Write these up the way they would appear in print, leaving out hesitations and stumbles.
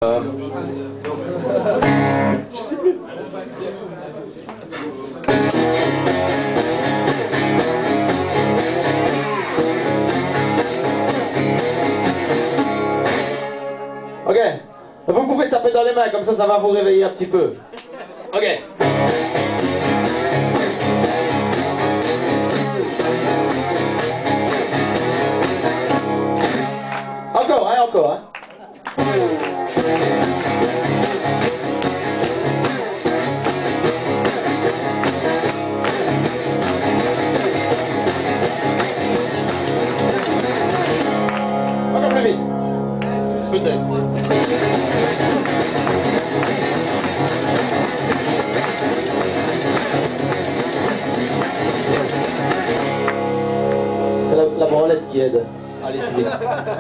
Je sais plus. Ok, vous pouvez taper dans les mains, comme ça va vous réveiller un petit peu. Ok. Encore, hein, encore, hein. Encore plus vite. Peut-être. C'est la branlette qui aide. Allez, c'est vite.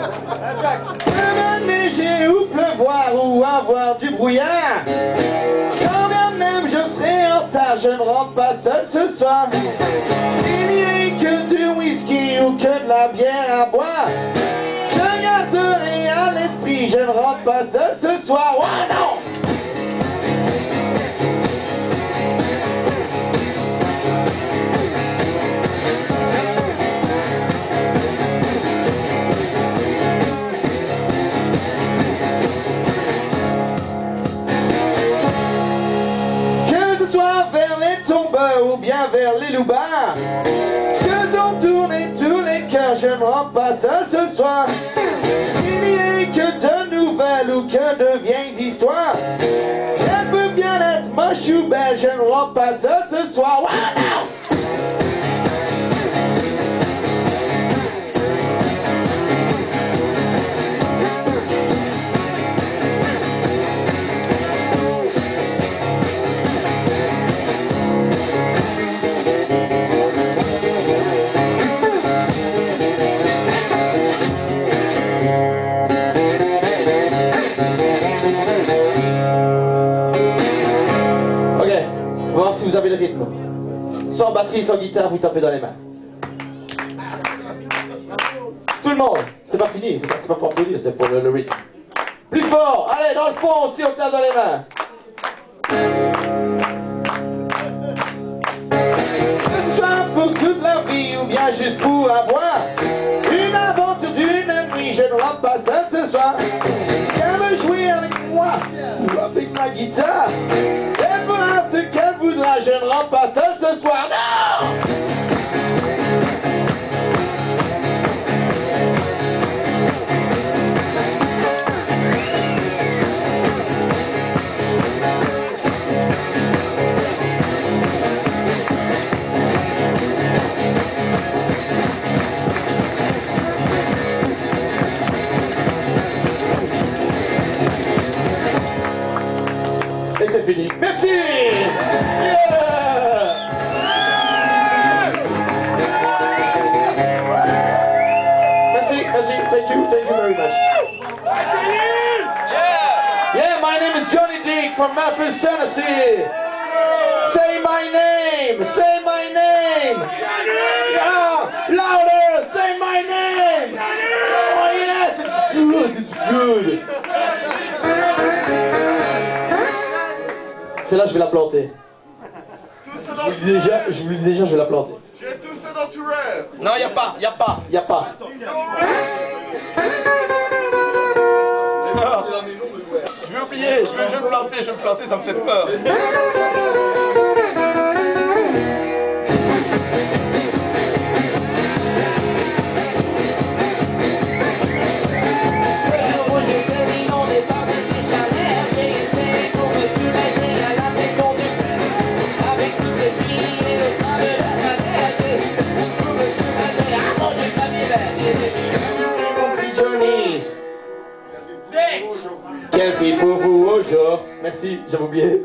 Peut neiger ou pleuvoir ou avoir du brouillard. Quand bien même je serai en retard, je ne rentre pas seul ce soir. Il n'y a que du whisky ou que de la bière à boire. Je garderai à l'esprit, je ne rentre pas seul ce soir. Oh non! Ou bien vers les loupards, que ont tourné tous les cœurs, je ne rentre pas seul ce soir. Il n'y a que de nouvelles ou que de vieilles histoires. Elle peut bien être moche ou belle, je ne rentre pas seul ce soir. Oh, non! On va voir si vous avez le rythme. Sans batterie, sans guitare, vous tapez dans les mains. Tout le monde. C'est pas fini, c'est pas pour applaudir, c'est pour le rythme. Plus fort. Allez, dans le fond aussi, on tape dans les mains. Que ce soit pour toute la vie ou bien juste pour avoir une aventure d'une nuit, je ne rentre pas seul ce soir. Qu'elle veut jouer avec moi ou avec ma guitare, elle fera ce qu'elle voudra, je ne rentre pas seul ce soir, non! Et c'est fini. Merci! Yeah! Merci, thank you very much. Yeah, my name is Johnny Dick from Memphis, Tennessee. Say my name, say my name. Yeah, louder, say my name. Oh yes, it's good. C'est là je vais la planter. Je vous le dis déjà, je vais la planter. J'ai tout ça dans ton rêve. Non, y a pas. Je vais oublier, je vais me planter, ça me fait peur. Quelle fille pour vous aujourd'hui. Merci, j'avais oublié.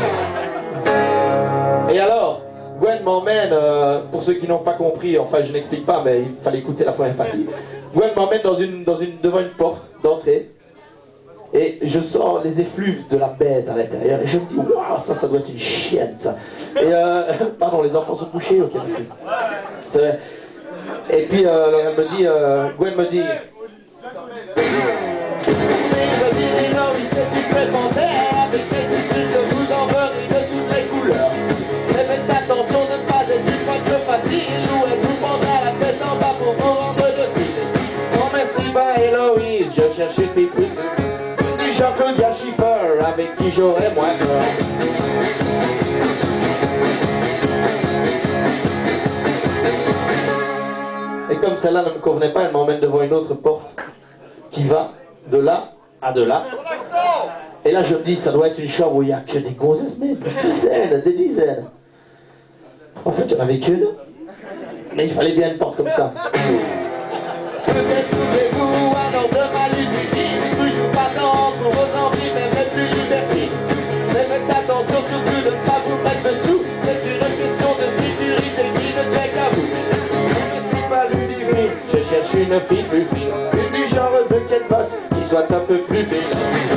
Et alors, Gwen m'emmène, pour ceux qui n'ont pas compris, enfin je n'explique pas, mais il fallait écouter la première partie. Gwen m'emmène devant une porte d'entrée. Et je sens les effluves de la bête à l'intérieur. Et je me dis, waouh, ça doit être une chienne, ça. Et pardon, les enfants sont couchés, ok, merci. C'est vrai. Et puis, elle me dit, Gwen me dit... Jean-Claudia Schiffer, avec qui j'aurais moins peur. Et comme celle-là ne me convenait pas, elle m'emmène devant une autre porte qui va de là à de là. Et là je me dis, ça doit être une chambre où il n'y a que des gonzesses, mais des dizaines. En fait, il n'y en avait qu'une, mais il fallait bien une porte comme ça. Peut-être trouvez-vous un ordre de ma lutte, toujours partant pour vos envies, mais plus libertines. Mais faites attention surtout de ne pas vous mettre dessous, c'est une question de sécurité qui ne check à vous. Je ne suis pas Ludivine, je cherche une fille plus fine, une du genre de Kate Boss, qui soit un peu plus belle.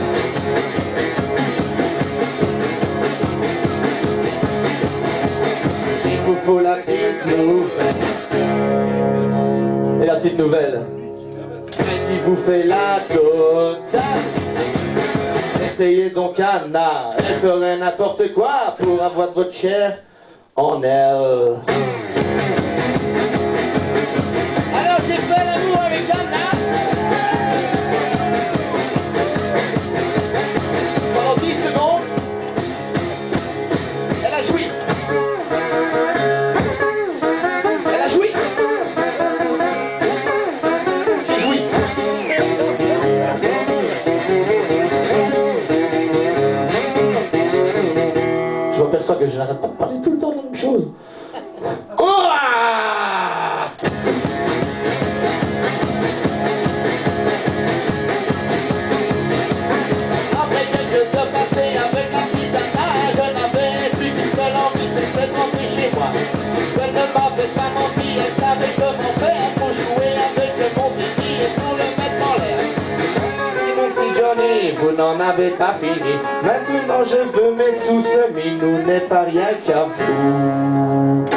Il vous faut la petite nouvelle. Et la petite nouvelle, celle qui vous fait la totale. Essayez donc Anna, elle ferait n'importe quoi pour avoir votre chair en elle. Alors j'ai fait l'amour avec Anna pendant 10 secondes. Elle a joui. Elle a joui. J'ai joui. Je m'aperçois que je n'arrête pas de parler tout le temps de la même chose. Après quelques heures passées avec la petite Anna, je n'avais plus qu'une seule envie, c'était de rentrer chez moi. Elle ne m'avait pas menti, elle savait comment faire pour jouer avec mon zizi et pour le mettre en l'air. Si mon petit Johnny, vous n'en avez pas fini, maintenant je veux mes sous-semis, nous n'est pas rien qu'à vous.